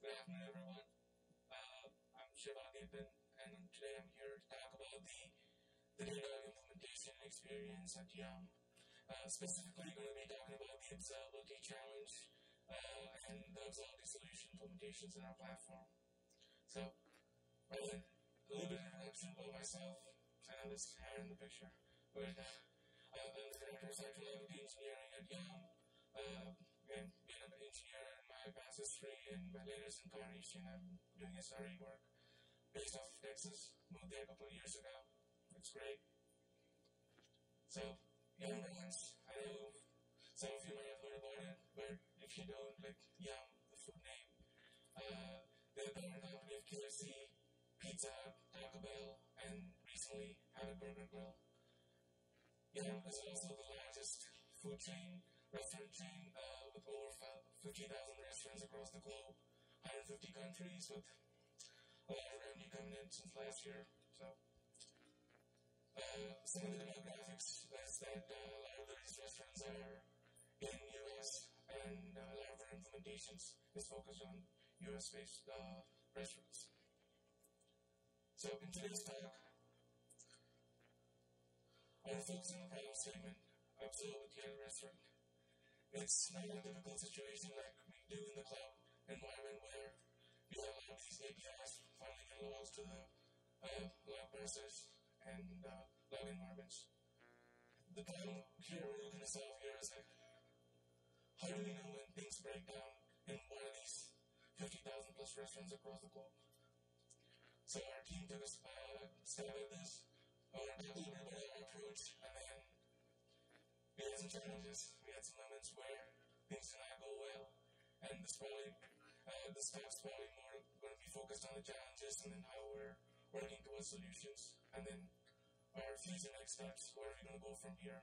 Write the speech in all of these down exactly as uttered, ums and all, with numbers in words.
Good afternoon, everyone. Uh, I'm Shiv Adhiappan, and today I'm here to talk about the, the Datadog implementation experience at Yum. Uh, specifically, going to be talking about the Observability challenge uh, and the Observability solution implementations in our platform. So, right then, a little bit of introduction about myself. I know there's hair in the picture. But, uh, I'm the director of Psychological Engineering at Yum. Uh, and being an engineer in my master's degree and my latest incarnation, I'm doing S R E work based off of Texas. Moved there a couple of years ago. It's great. So, Yum Brands, I know some of you might have heard about it, but if you don't, like Yum, the food name, uh, they're the parent company of K F C, Pizza Hut, Taco Bell, and recently had a burger grill. Yum is also the largest food chain, restaurant chain, uh, with over fifty thousand restaurants across the globe, one hundred fifty countries, with a lot of revenue coming in since last year. So, uh, some of the demographics is that uh, a lot of these restaurants are in the U S, and uh, a lot of our implementations is focused on U S-based uh, restaurants. So, in today's talk, I will focus on the problem statement of observability at a restaurant. It's not a difficult situation like we do in the cloud environment where you have a lot of these A P Is funneling in logs to the uh, log parsers and uh, log environments. The problem here we're looking to solve here is like, how do we know when things break down in one of these fifty thousand plus restaurants across the globe? So our team took a uh, stab at this, or took a little bit about our approach, and then we had some challenges. We had some moments where things did not go well, and this probably, uh, this talk's probably more going to be focused on the challenges and then how we're working towards solutions, and then our future next steps, where are we going to go from here.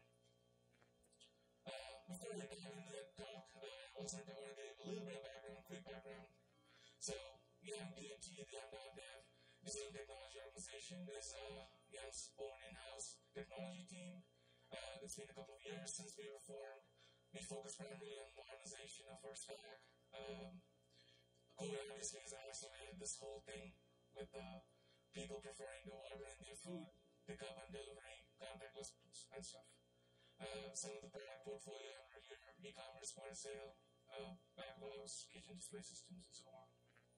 Uh, before we dive into that talk, uh, I also want to give a little bit of background, quick background. So, Yum D M T, the Yum dot Dev, is a technology organization. It's uh, Yum's own in-house technology team. Uh, it's been a couple of years since we were formed. We focus primarily on modernization of our stack. Um, COVID obviously has isolated this whole thing with uh, people preferring to order in their food, pick up and delivery, contactless and stuff. Uh, some of the product portfolio under here, e-commerce, point of sale, uh, backlogs, kitchen display systems, and so on.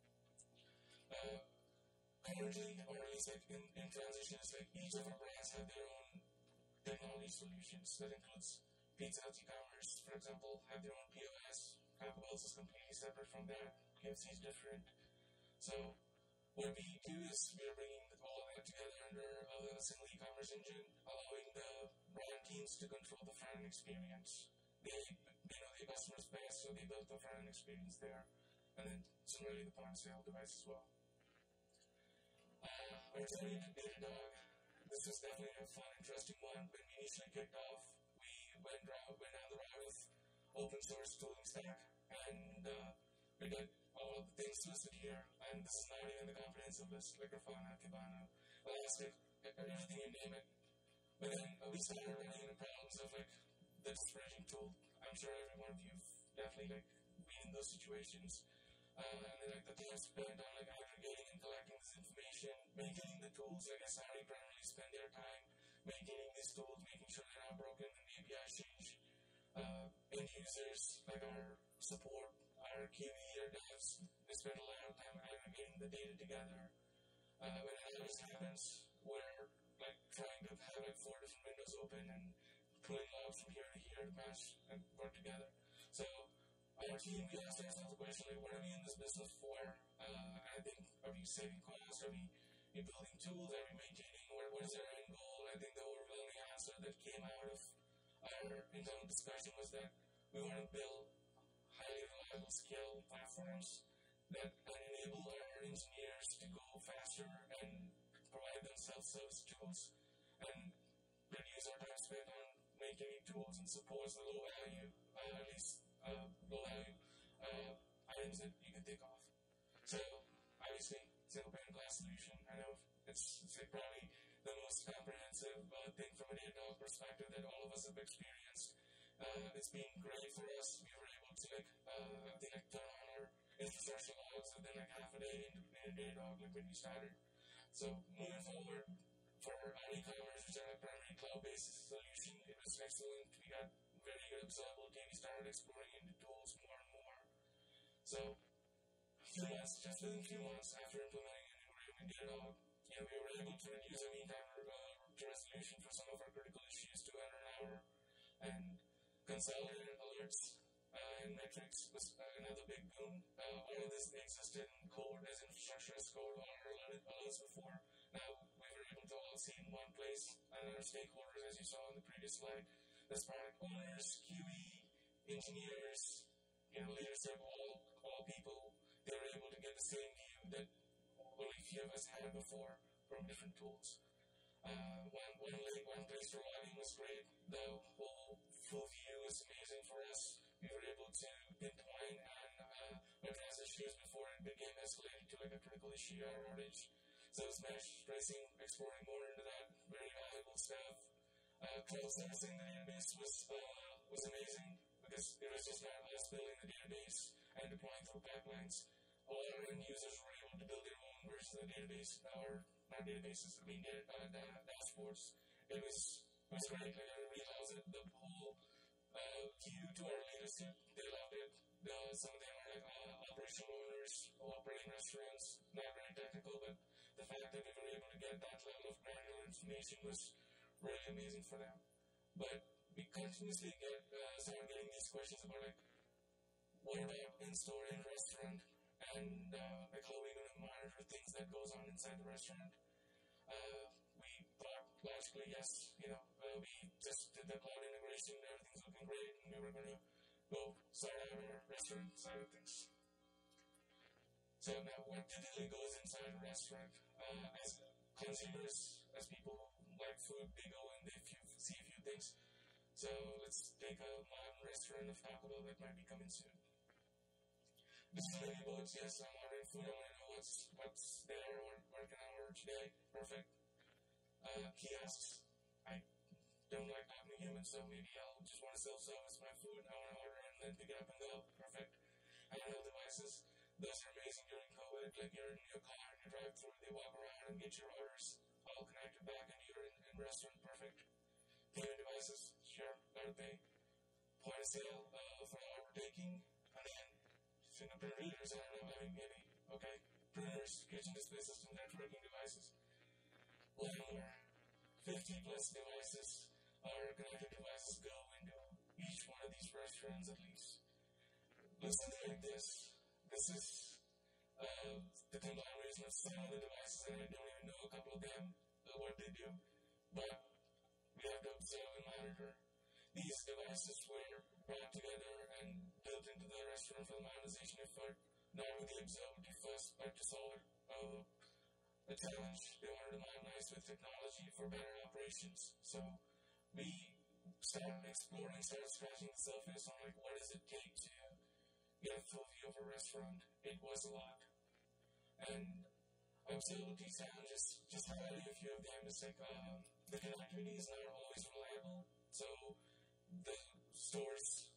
Uh, currently, or at least like in, in transition, it's like each of our brands have their own technology solutions. That includes Pizza Hut e-commerce, for example, have their own P O S. Taco Bell is completely separate from that. K F C is different. So what we do is we're bringing all of that together under a single e-commerce engine, allowing the brand teams to control the front-end experience. They, they know their customers best, so they build the front-end experience there, and then similarly the point-of-sale device as well. Uh, our journey to Datadog. This was definitely a fun, interesting one. When we initially kicked off, we went, route, went down the route with open source tooling stack, and uh, we did all of the things listed here. And this is not even the comprehensive list, like Grafana, Kibana, Elastic, everything you name it. But then uh, we started running into problems of like the spreading tool. I'm sure every one of you have definitely like been in those situations. Uh, and then like the teams spend on like aggregating and collecting this information, maintaining the tools. Like S R E primarily spend their time maintaining these tools, making sure they're not broken and the A P Is change. Uh, end users, like our support, our Q A, our devs, they spend a lot of time aggregating the data together. Uh, when this happens, we're like trying to have like four different windows open and pulling logs from here to here to match and work together. So our team, we asked ourselves the question, like, what are we in this business for? Uh, I think, are we saving costs? Are we building tools? Are we maintaining? What, what is our end goal? I think the overwhelming answer that came out of our internal discussion was that we want to build highly reliable scale platforms that can enable our engineers to go faster and provide them self-service tools and reduce our time spent on making tools and supports the low value, uh, at least Uh, low value uh, items that you can take off. So, obviously, single pane of glass solution, I know it's, it's like probably the most comprehensive uh, thing from a Datadog perspective that all of us have experienced. Uh, it's been great for us. We were able to like, uh, I think like turn on our infrastructure logs within like half a day in, in Datadog, like when we started. So moving forward, for our e-commerce, which is our primary cloud-based solution, it was excellent. We got very good observability. We started exploring into tools more and more. So a few months, just within a few months after implementing and integrating with Datadog, you know, we were able to reduce our mean time uh, to resolution for some of our critical issues to under an hour, and consolidated alerts uh, and metrics was uh, another big boom. Uh, all of this existed in code as infrastructure as code or alerts before. Now we were able to all see in one place, and our stakeholders, as you saw in the previous slide, there's product owners, Q E, engineers, you know, leadership, all all people. They were able to get the same view that only few of us had before from different tools. Uh, one, one, link, one place for logging was great. The whole full view was amazing for us. We were able to pinpoint and uh, address issues before it became escalated to like a critical issue or outage. So it was mesh tracing, exploring more into that, very valuable stuff. Uh, cloud servicing the database was uh, was amazing because it was just not us building the database and deploying through pipelines. All our end users were able to build their own versions of the database, or not databases, I mean data, uh, data dashboards. It was, it was great. Like, I really loved it. The whole uh, view to our leadership, they loved it. Uh, some of them are like uh, operational owners, operating restaurants, not very technical, but the fact that we were able to get that level of granular information was really amazing for them. But we continuously get uh, started getting these questions about like, what about in-store in restaurant? And uh, like how are we going to monitor things that goes on inside the restaurant? Uh, we thought logically, yes, you know, uh, we just did the cloud integration, everything's looking great, and we were going to go sort out our restaurant side of things. So now, what typically goes inside a restaurant? Uh, as consumers, as people who like food, they go and they few, see a few things. So let's take a modern restaurant of Taco Bell that might be coming soon. This is really about, yes, I'm ordering food, I want to know what's, what's there, what, what can I order today? Perfect. Uh, kiosks, I don't like talking to humans, so maybe I'll just want to self-service my food, I want to order it and then pick it up and go. Perfect. Handheld devices, those are amazing during COVID, like you're in your car and you drive through, they walk around and get your orders all connected back and you're in, in restaurant. Perfect. Payment devices, sure, gotta pay. Point of sale uh, for order taking, and then fingerprint readers, I don't know, I mean, maybe, okay, printers, kitchen display system, networking devices. Landware, fifty plus devices or connected devices go into each one of these restaurants at least. Looks something like this. This is uh, the conglomeration of some of the devices, and I don't even know a couple of them, uh, what they do, but we have to observe and monitor. These devices were brought together and built into the restaurant for the modernization effort, not with the observability first, but to solve uh, a challenge they wanted to modernize with technology for better operations. So we started exploring, started scratching the surface on like what does it take to get a full view of a restaurant. It was a lot. And observability challenges, just highlighting a few of them, is like um, the connectivity is not always reliable. So the stores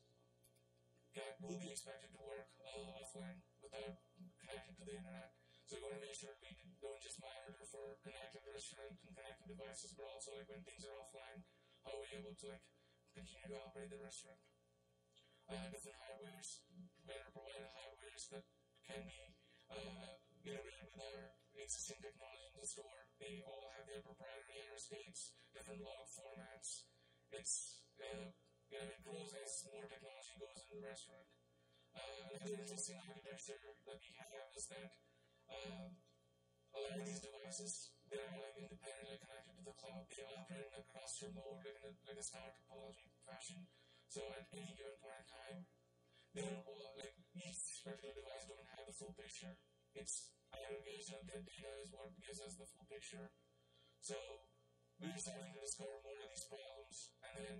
get, will be expected to work uh, offline without connecting to the internet. So we want to make sure we don't just monitor for connected restaurant and connected devices, but also like when things are offline, how are we able to like continue to operate the restaurant? Uh, different hardwares, vendor provided hardwares that can be uh, integrated with our existing technology in the store. They all have their proprietary error states, different log formats. It's uh, you know, it grows as more technology goes in the restaurant. Uh, another interesting architecture that we have is that uh, a lot of these devices, they're like independently connected to the cloud. They operate in a cluster mode, like, in a, like a star topology fashion. So at any given point in time, they don't all, like each particular device don't have the full picture. Its aggregation of their data is what gives us the full picture. So we're starting to discover more of these problems, and then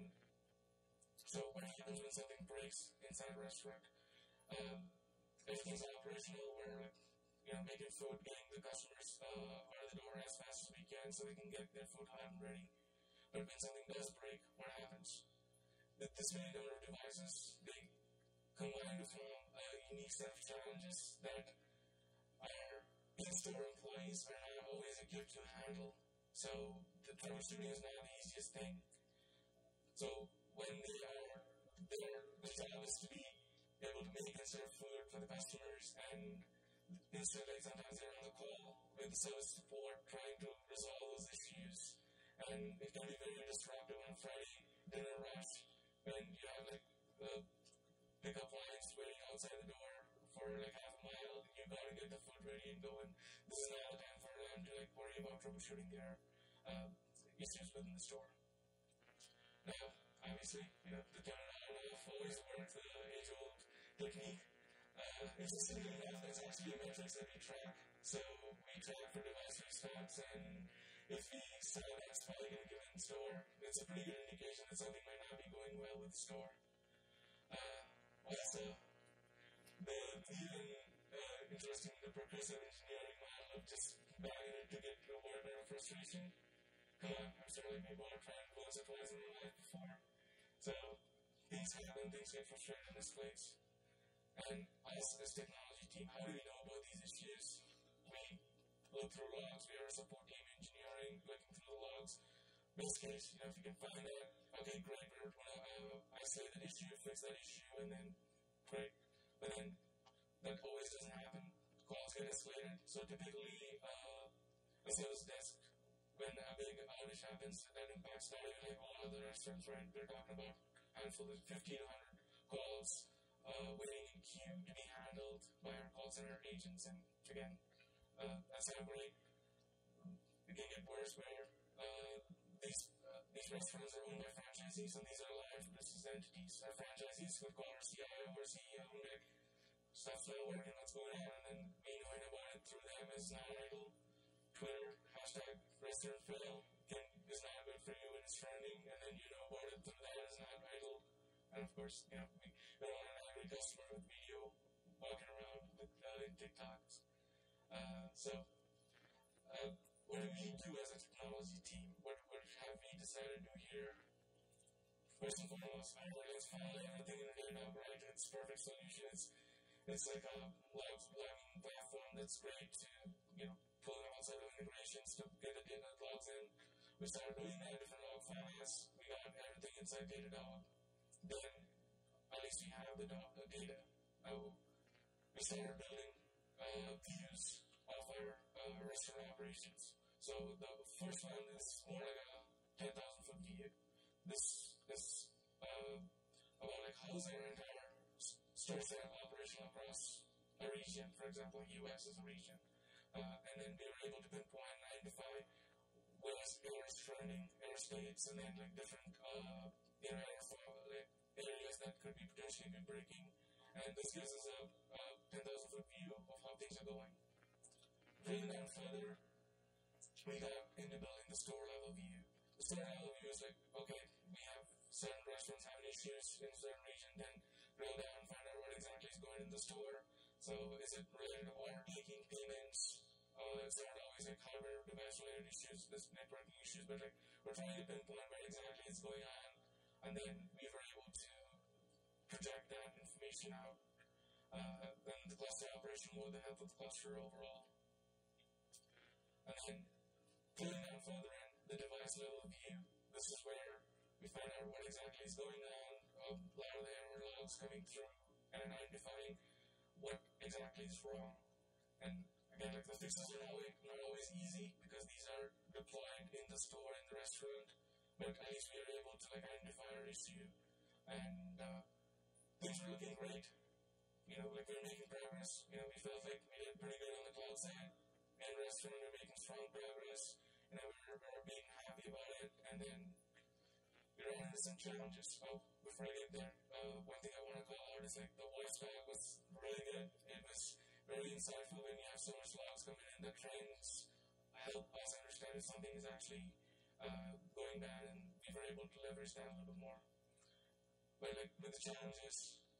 so what happens when something breaks inside a restaurant? Um, everything's operational, where like, you know, making food, getting the customers uh, out of the door as fast as we can so they can get their food hot and ready. But when something does break, what happens? That this many number of devices, they combined with a unique set of challenges that our in-store employees are not always equipped to handle. So the troubleshooting is not the easiest thing. So when they are there, the job is to be able to make and serve food for the customers, and instead, like sometimes they're on the call with service support trying to resolve those issues, and it can be very disruptive on Friday dinner rush when you have like uh, pickup lines waiting outside the door for like half a mile. You gotta get the food ready and go, and this is not a time for them to like worry about troubleshooting their uh, issues within the store. Now, obviously, you know, the turnaround of always worked the age-old technique. Uh, it's a simple enough, it's actually metrics that we track. So we track for device response, and if we saw that spike in a given store, it's a pretty good indication that something might not be going well with the store. Uh, also, the even uh, interesting, the progressive engineering model of just buying it to get over a bit of frustration. Come on, I'm sure like people are trying once or twice in their life before. So things happen, things get frustrated in this place. And us as technology team, how do we know about these issues? We look through logs, we are a support team engineering, looking through the logs. Best case, you know, if you can find that, okay, great, we're, uh, I say that issue, fix that issue, and then great. But then that always doesn't happen. Calls get escalated. So typically, uh, a sales desk, when a big outage happens, that impacts not even like all other restaurants, right? We're talking about a handful of fifty to one hundred calls uh, waiting in queue to be handled by our call center agents. And again, uh, that's not great. It can get worse where uh, these, uh, these restaurants are owned by franchisees, and these are live business entities. Our franchisees would call our C I O or C E O and like, stuff's not working, what's going on? And then me knowing about it through them is not idle. Twitter, hashtag restaurant fail can, is not good for you when it's trending, and then you know about it through that is not idle. And of course, you know, we, we don't want to have a customer with video walking around with uh, in TikToks. Uh, so, uh, what do we do as a technology team? What, what have we decided to do here? First and foremost, I realize finally everything in Datadog, right? It's a perfect solution. It's, it's like a log logging platform that's great to, you know, pull all sorts of integrations to get the data logs in. We started doing that, different log formats. We got everything inside Datadog. Then, at least we have the, do- the data. Uh, we started building uh, views of our uh, restaurant operations. So the first one is more like a ten thousand foot view. This is uh, about like how's our entire store setup operation across a region. For example, U S is a region. Uh, and then we were able to pinpoint and identify where air is trending, air states, and then like different uh, you know, like areas that could be potentially be breaking. And this gives us a, a ten thousand foot view of how things are going. Drilling down further, we got into building the store level view. The store level view is like, okay, we have certain restaurants having issues in a certain region, then drill down and find out what exactly is going in the store. So is it related to order taking, payments? Uh, it's not always like hardware device related issues, this networking issues, but like we're trying to pinpoint where exactly it's going on, and then we were able to project that information out. Uh, and the cluster operation with the help of the cluster overall. And then drilling down further in the device level view, this is where we find out what exactly is going on, a lot of the error logs coming through, and identifying what exactly is wrong. And again, like the fixes are not always, not always easy because these are deployed in the store, in the restaurant, but at least we are able to like identify our issue. And uh, things are looking great. You know, like we're making progress. You know, we felt like we did pretty good on the cloud side. And restaurant, we're making strong progress. You know, we're, we're being happy about it. And then we ran into some challenges. Oh, before I get there, uh, one thing I want to call out is like the voice back was really good. It was very insightful when you have so much logs coming in. The trends help us understand if something is actually uh, going bad, and we were able to leverage that a little bit more. But like with the challenges,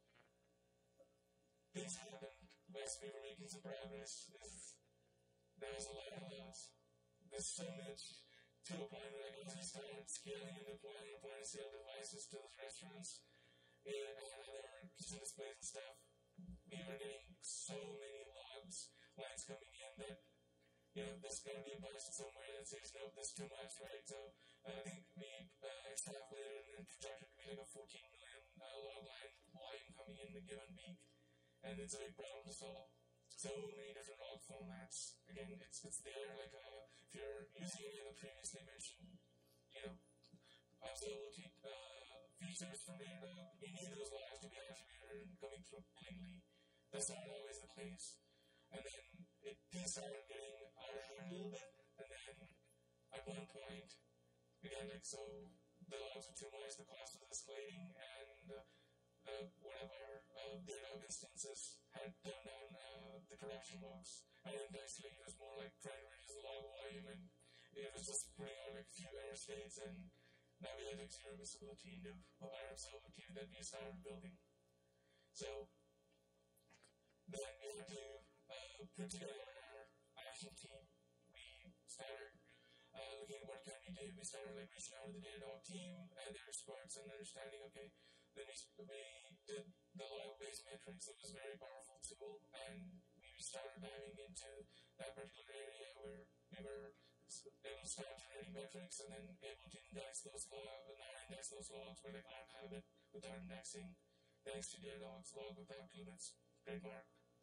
things happened. Whilst we were making some progress, is there was a lot of loss. There's so much to a point where like, as we started scaling and deploying point of sale devices to those restaurants, and other kitchen displays and stuff, we were getting so many logs, lines coming in that, you know, there's going to be a bust somewhere that says, no, there's too much, right? So uh, I think we uh, extrapolated and projected to be like a fourteen million uh, log line volume coming in a given week, and it's a big problem to solve. So many different log formats. Again, it's it's there. Like uh, if you're using any of the previously mentioned, you know, observability uh, features from Datadog, you need those logs to be attributed and coming through cleanly. That's not always the case. And then it things started getting out of hand a little bit, and then at one point, again, like so, the logs were too much, the cost was escalating, and uh, uh, whatever uh, Datadog instances had turned on uh, the production logs. And then basically it was more like trying to reduce the log volume, and it was just putting out like a few error states, and now we had like zero visibility into our observability that we started building. So then we had to uh, put together our action team. We started uh, looking at what can we do. We started like reaching out to the Datadog team and their experts and understanding, okay, then we, we did the log-based metrics. It was a very powerful tool, and we started diving into that particular area where we were able to start generating metrics and then able to index those logs, not index those logs, but like archive it without indexing, thanks to Datadog's log without limits trademark.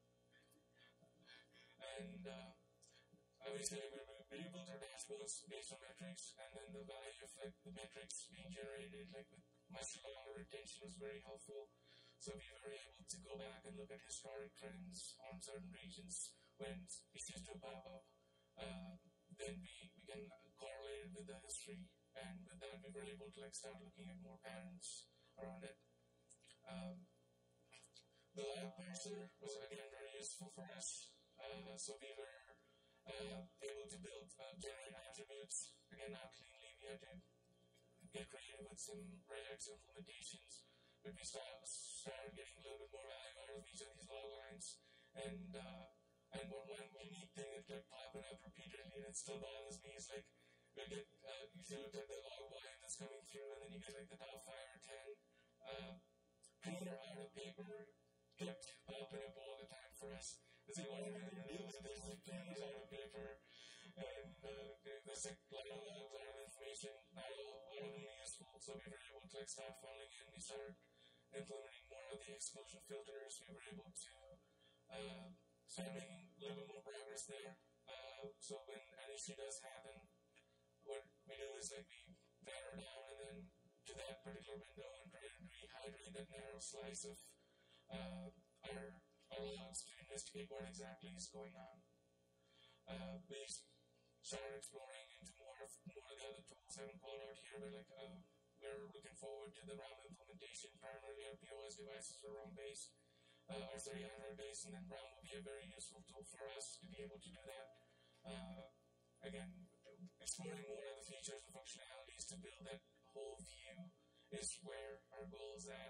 And uh, I would say we, we built our dashboards based on metrics, and then the value of like the metrics being generated like with much longer retention was very helpful. So we were able to go back and look at historic trends on certain regions when issues do pop up. Uh, then we, we can correlate it with the history, and with that we were able to like start looking at more patterns around it. Um, the lab parser was again very useful for us. Uh, so we were uh, able to build, uh, generate attributes, again not cleanly. We had to get creative with some regex implementations, but we start, started getting a little bit more value out of each of these log lines. And uh, and one, one unique thing that kept popping up repeatedly, and it still bothers me, is like we get uh, you look at the log line that's coming through, and then you get like the top five or ten uh, cleaner out of paper kept popping up all the time for us. It's like, why do you deal with this? Like cleaners out of paper, and uh, there's like a lot of logs, a lot of information, not all, all of them useful. So we were able to like start funneling in. We started implementing more of the exclusion filters. We were able to uh, start making a little bit more progress there. Uh, so when an issue does happen, what we do is like we narrow down and then to that particular window and try to rehydrate that narrow slice of uh, our, our logs to investigate what exactly is going on. Uh, we started exploring into more of, more of the other tools I haven't called out here, but like uh, we're looking forward to the RAM implementation. Primarily our P O S devices are RAM based, uh, or sorry, Android based, and then RAM will be a very useful tool for us to be able to do that. Uh, again, exploring more of the features and functionalities to build that whole view is where our goal is at.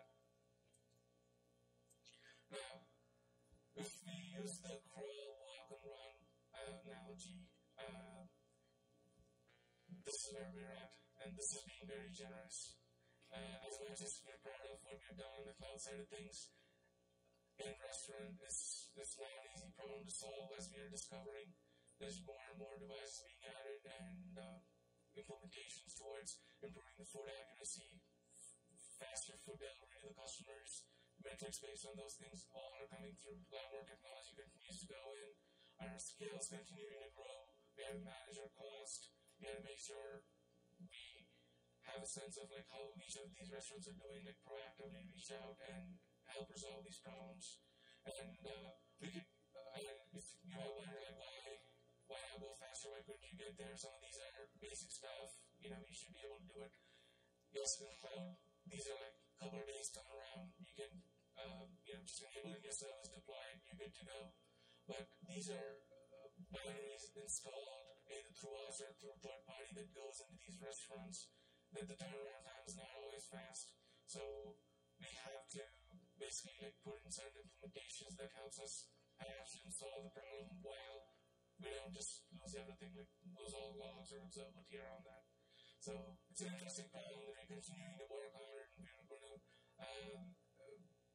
Now, if we use the crawl, walk, and run uh, analogy, uh, this is where we're at, and this is being very generous. Uh, as much as we're proud of what we've done on the cloud side of things, in restaurant, it's, it's not an easy problem to solve, as we are discovering. There's more and more devices being added, and uh, implementations towards improving the food accuracy, faster food delivery to the customers, metrics based on those things all are coming through. A lot more technology continues to go in. Our scale is continuing to grow. We have to manage our cost. We have to make sure we have a sense of like how each of these restaurants are doing, like proactively reach out and help resolve these problems. And uh, we could, uh, I mean, if you might wonder like why, why not go faster? Why couldn't you get there? Some of these are basic stuff. You know, you should be able to do it. Yes, in the cloud, these are like a couple of days turnaround. You can, uh, you know, just enabling your service, deploy it, you're good to go. But these are uh, binaries installed either through us or through a third party that goes into these restaurants, that the turnaround time is not always fast. So we have to basically like put in certain implementations that helps us patch and solve the problem while we don't just lose everything, like lose all the logs or observability around that. So it's an interesting problem that we're continuing to work on, and we're going to um,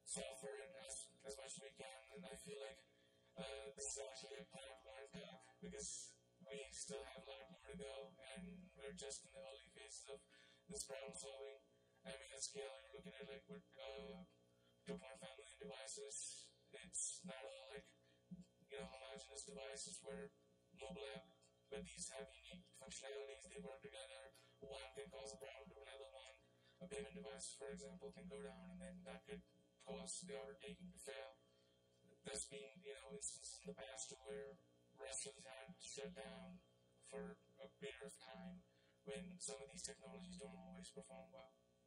software as, as much as we can, and I feel like uh, this is actually a platform talk because we still have a lot more to go, and we're just in the early phases of this problem solving. I mean, at scale, you're looking at like with uh, two point five million devices. It's not all like, you know, homogeneous devices where mobile app, but these have unique functionalities, they work together. One can cause a problem to another one. A payment device, for example, can go down, and then that could cause the order taking to fail. There's been, you know, instances in the past where restaurants had to shut down for a period of time when some of these technologies don't always perform well.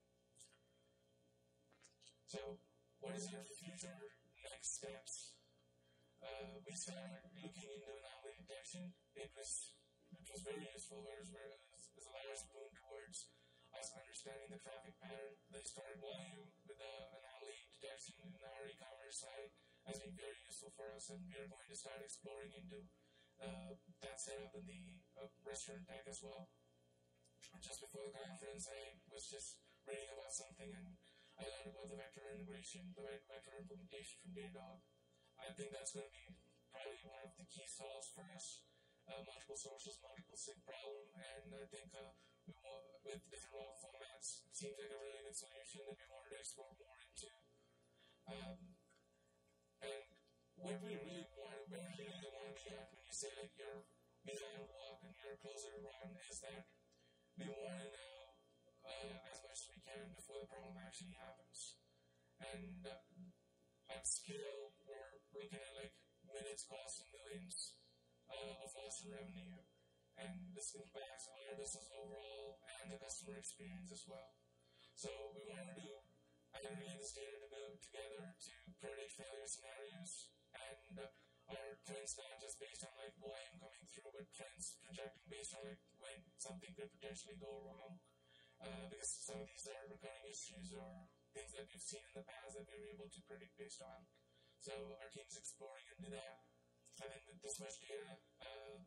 So, what is our future next steps? Uh, we started looking into anomaly detection. It was it was very useful, whereas it allowed us to move towards us understanding the traffic pattern. The historic volume with the anomaly detection in our e-commerce side has been very useful for us, and we are going to start exploring into uh, that setup in the uh, restaurant tech as well. Just before the conference, I was just reading about something, and I learned about the vector integration, the vector implementation from Datadog. I think that's going to be probably one of the key solves for us. Uh, multiple sources, multiple sig problem, and I think uh, we want, with different log formats, it seems like a really good solution that we wanted to explore more into. Um, and what we really want, where we really want to be at when you say like you're behind a walk and you're closer to run, is that we want to know uh, as much as we can before the problem actually happens. And uh, at scale, we're looking at like minutes costing millions uh, of loss in revenue, and this impacts our business overall and the customer experience as well. So we want to aggregate this data to build together to predict failure scenarios, and uh, our trends not just based on like volume coming through, but trends projecting based on like when something could potentially go wrong. Uh, because some of these are recurring issues or things that we've seen in the past that we were able to predict based on. So our team's exploring into that. I think with this much data, uh,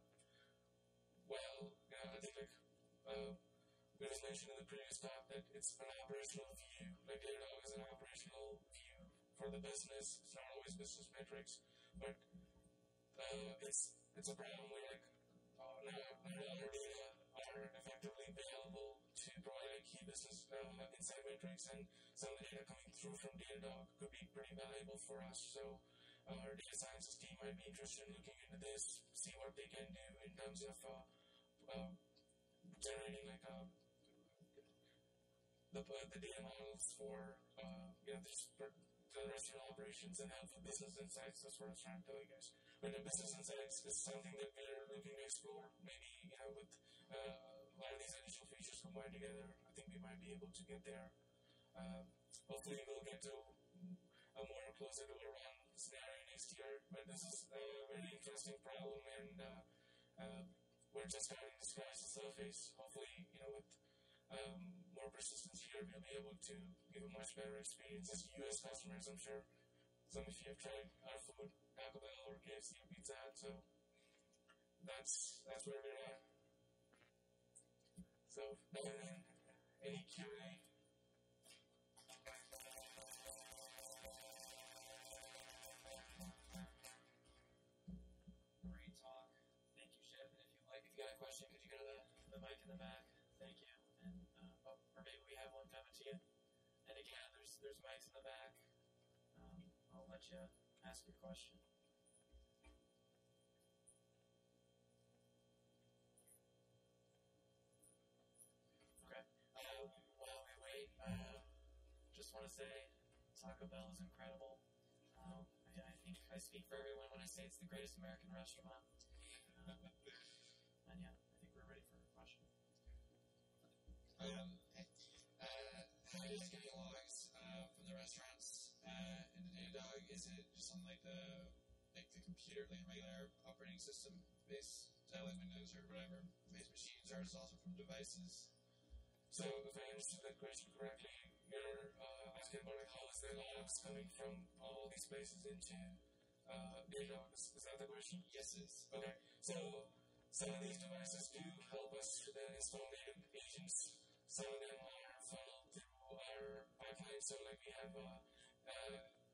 well, you know, I think like uh, it was mentioned in the previous talk that it's an operational view. Like Datadog is an operational view for the business. It's not always business metrics, but uh, it's it's a problem where like uh, not, not all our data are effectively available to provide like key business uh, insight metrics, and some of the data coming through from Datadog could be pretty valuable for us. So uh, our data sciences team might be interested in looking into this, see what they can do in terms of uh, uh, generating like uh, the, uh, the data models for uh, you know this, the restaurant operations and help with business insights. That's what I was trying to tell you guys. But the business insights is something that we're looking to explore. Maybe you know with uh, a lot of these additional features combined together, I think we might be able to get there. Uh, hopefully, we'll get to a more closer to a run scenario next year. But this is a very interesting problem, and uh, uh, we're just starting to scratch the surface. Hopefully, you know, with um, more persistence here, we'll be able to give a much better experience as U S customers. I'm sure some of you have tried our food, Taco Bell or K F C or Pizza Hut, so that's that's where we're at. So, uh, any Q and A? Great talk. Thank you, Shiv. And if you like, if you got a question, could you go to the, the mic in the back? Thank you. And uh, oh, or maybe we have one coming to you. And again, there's there's mics in the back. Um, I'll let you ask your question. Okay. Uh, while we wait, uh, just want to say Taco Bell is incredible. Um, I, I think I speak for everyone when I say it's the greatest American restaurant. Um, and yeah, I think we're ready for a question. Um, hey, uh, how are you getting logs uh, from the restaurants uh, in the Datadog? Is it just on like the like the computer, like regular operating system based, uh, like Windows or whatever based machines, or is it also from devices? So if I understood that question correctly, you're uh, asking about like, how is the logs coming from all these places into uh, Datadog? Is, is that the question? Yes, it is. Okay. So some of these devices do help us then install native agents. Some of them are funneled through our pipeline. So like we have uh, uh,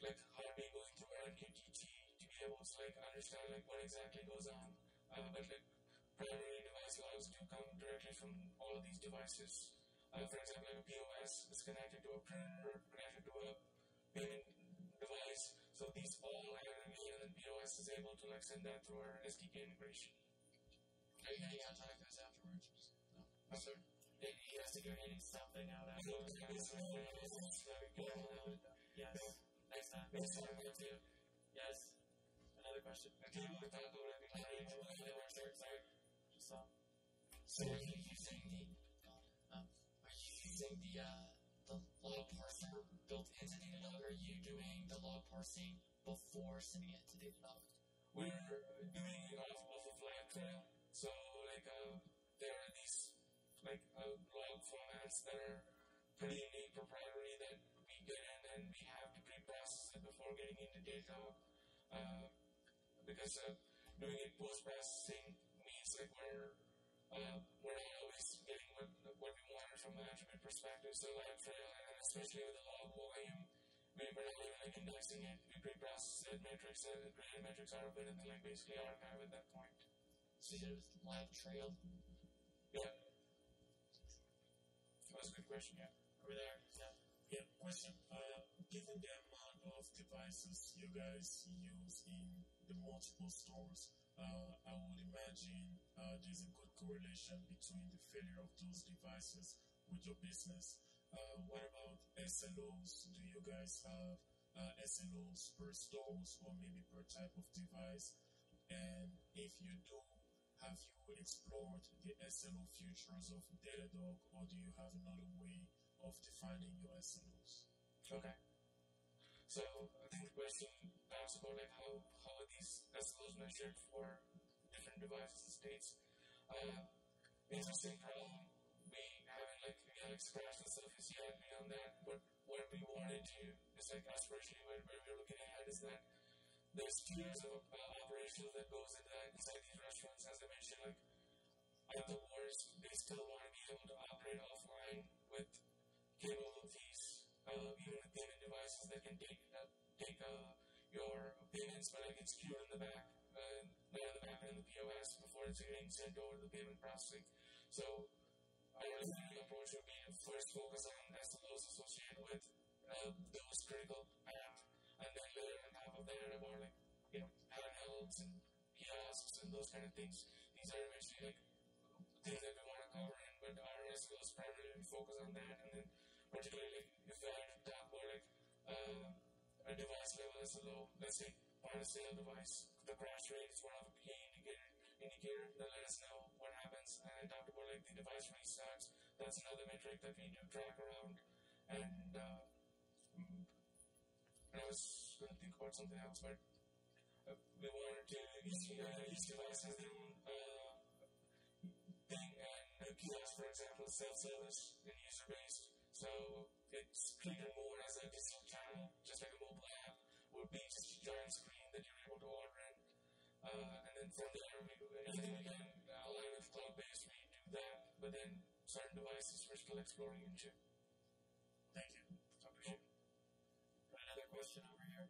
like hardly going through our M Q T T to be able to like understand like what exactly goes on. Uh, but like primary device logs do come directly from all of these devices. Uh, for example, like a P O S is connected to a printer, connected to a payment device. So these all aggregate, and then P O S is able to like send that through our S D K integration. Are you getting contact guys afterwards? Just, no. Oh, sorry. He he has to go getting something out afterwards. Yes. Next time. Next time. Yes. Another question. Okay, we thought about it. Sorry, sorry. Just saw. So are you using the um, are you using the uh, the log parser built into Datadog, or are you doing the log parsing before sending it to Datadog? We're doing it off, off of LabTrail. So like uh, there are these like uh, log formats that are pretty unique, proprietary, that we get in and we have to pre-process it before getting into Datadog. Uh, because uh, doing it post-processing means like we're uh, we're not always getting what what we wanted from an attribute perspective. So LabTrail, and especially with the log volume, we we're not even like indexing it. We pre-process it, metrics, and create metrics out of it, and then like basically archive at that point. So you did it with live trail. Yeah. That was a good question, yeah. Over there. Yeah. Yeah, question. Uh, given the amount of devices you guys use in the multiple stores, uh, I would imagine uh, there's a good correlation between the failure of those devices with your business. Uh, what about S L Os? Do you guys have uh, S L Os per stores or maybe per type of device? And if you do, have you explored the S L O features of Datadog, or do you have another way of defining your S L Os? Okay. So I think the question talks about like how, how are these S L Os measured for different devices and states. Uh, interesting problem. We haven't like, we haven't scratched the surface yet beyond that, but what we wanted to is like aspirationally where, where we're looking ahead is that there's tiers of uh, operations that goes into that inside these restaurants. As I mentioned, like at the worst, they still want to be able to operate offline with capabilities, uh, even with payment devices that can take uh, take uh, your payments, but like it's queued in the back, uh, not in the back end of the P O S before it's getting sent over to the payment processing. So our understanding approach would be to first focus on S L Os associated with uh, those critical paths, and then later on top of that about like, you know, handhelds and kiosks and those kind of things. These are eventually like things that we want to cover in, but our S L Os primarily focus on that. And then particularly if we had to talk about like uh, a device level S L O, let's say point of sale device, the crash rate is one of the key indicator indicator that let us know what happens. And I talked about like the device restarts. That's another metric that we do track around. And uh, I was going to think about something else, but uh, we wanted to use uh, each device has their own uh, thing, and uh, kiosk, for example, is self-service and user-based, so it's treated more as a digital channel, just like a mobile app, would be just a giant screen that you're able to order in, uh, and then from there, we do anything we can align with cloud-based, we do that, but then certain devices we're still exploring into. Thank you. I appreciate it. Another question over here.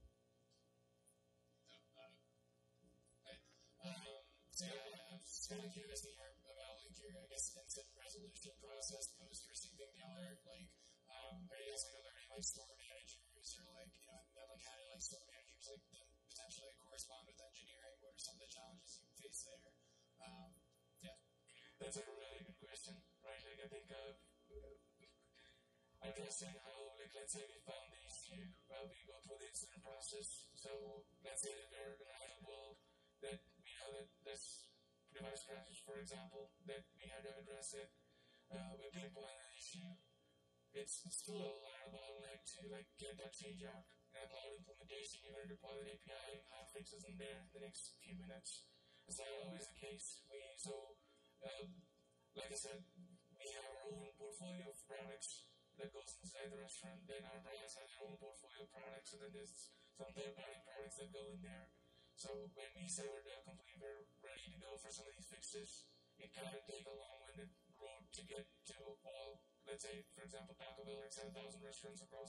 Um, so yeah, I'm just kind of curious to hear about like your, I guess, incident resolution process post receiving the alert. Like, um, are you guys like alerting like store managers, or like, you know, and then like how do like store managers like then potentially like, correspond with engineering? What are some of the challenges you face there? Um, yeah, that's a really good question, right? Like I think uh, addressing how, like, let's say we found the issue, uh, we go through the incident process. So let's say that we're in a real world that we know that this device crashes, for example, that we had to address it. Uh, we pinpoint the issue. It's still a lot of bottleneck to like get that change out. And a cloud implementation, you're going to deploy the A P I, hot fix isn't there in the next few minutes. It's not always the case. We so, um, like I said, we have our own portfolio of products that goes inside the restaurant. Then our brands have their own portfolio of products, and then there's some third-party products that go in there. So when we say we're dev complete, we're ready to go for some of these fixes. It can take a long-winded road to get to all, let's say, for example, Taco Bell, like seven thousand restaurants across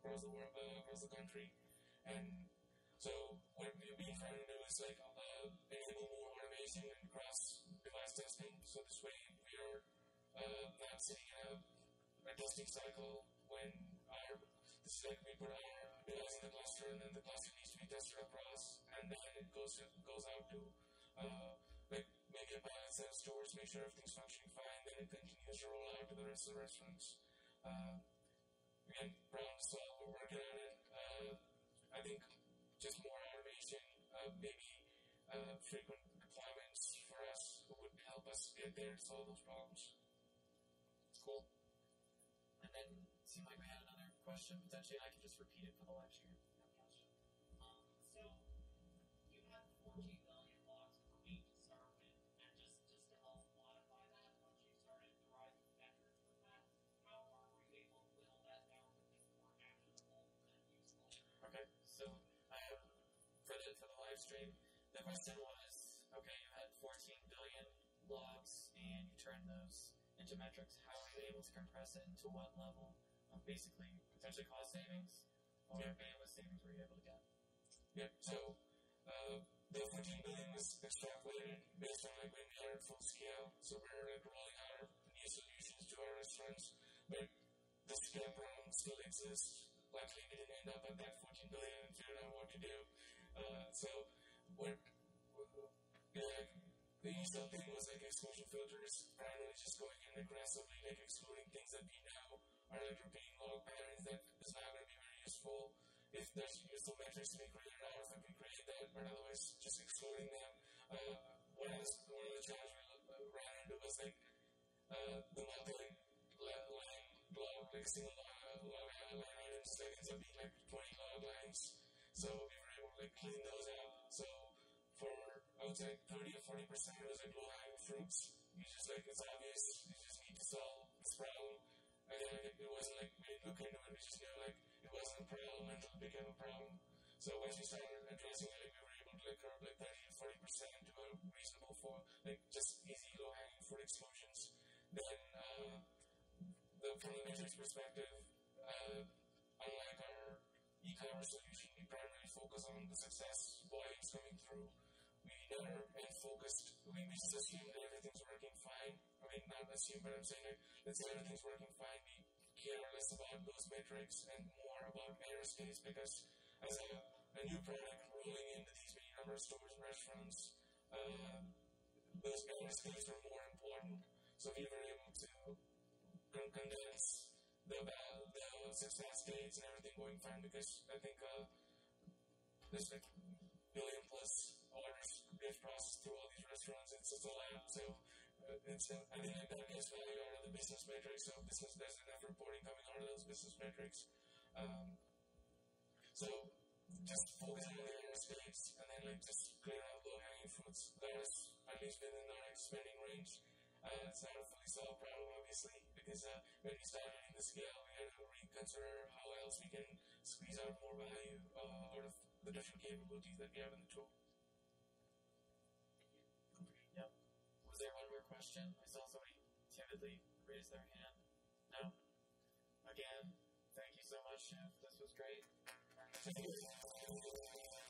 across the world, uh, across the country. And so what we've been trying to do is like uh, enable more automation and cross-device testing. So this way we are uh, not sitting in a, a testing cycle when our this is like we put our device in the cluster and then the cluster needs to be tested across, and then it goes to, goes out to uh, like maybe a pilot set of stores, make sure everything's functioning fine, then it continues to roll out to the rest of the restaurants. Uh, again, problem to solve, we're working on it. Uh, I think just more automation, uh, maybe uh, frequent deployments for us would help us get there to solve those problems. Cool. And then it seemed like we had another question. Potentially, I could just repeat it for the live stream. Um, so you have fourteen million logs per week to start with, and just, just to help quantify that, once you started deriving metrics from that, how are you able to whittle that down to be more actionable and useful? Okay, so I have for the for the live stream, the question was, okay, you had fourteen billion logs and you turned those into metrics. How are you able to compress it into what level of basically potentially cost savings or Yeah. bandwidth savings were you able to get? Yep, so uh, the fourteen billion was extrapolated based on like when we are at full scale. So we're like rolling out new solutions to our restaurants, but the scale problem still exists. Likely we didn't end up at that fourteen billion and figured out what to do. Uh, so we're, yeah, like, the usual thing was like exclusion filters, primarily just going in aggressively, like excluding things that we know are like repeating log patterns that is not going to be very useful. If there's useful metrics to be created out of, then we create that, but otherwise just excluding them. Uh, one, of the, one of the challenges we ran into was like uh, the multi-line log, like single log, log line items, like ends up being like twenty log lines. So we were able to like clean those out. So for, I would say, thirty or forty percent it was like low-hanging fruits. You just like, it's obvious, you just need to solve this problem. And then like, it wasn't like, we didn't look into it, we just knew like, it wasn't a problem until it became a problem. So once we started addressing it, like, we were able to like curb like thirty to forty percent to a reasonable for like just easy low-hanging fruit exclusions. Then, uh, the, from the metrics perspective, uh, unlike our e-commerce solution, we primarily focus on the success volumes coming through. We never and focused, we, we just assume that everything's working fine. I mean, not assume, but I'm saying like, let's say everything's working fine. We care less about those metrics and more about error space, because as a, a new product rolling into these many number of stores and restaurants, uh, those error space are more important. So we were able to condense the, the success rates and everything going fine, because I think uh, there's like billion plus orders get processed through all these restaurants. It's, it's a lot. So uh, it's uh, I think that gets value out of the business metrics. So business, there's enough reporting coming out of those business metrics. Um, so just focusing on the error space and then like just clearing out low hanging fruits. That is at least within our spending range. Uh, it's not a fully solved problem, obviously, because uh, when we started hitting the scale, we had to reconsider how else we can squeeze out more value uh, out of the different capabilities that we have in the tool. Yep. Was there one more question? I saw somebody timidly raise their hand. No? Again, thank you so much, Shiv. This was great. Thank you.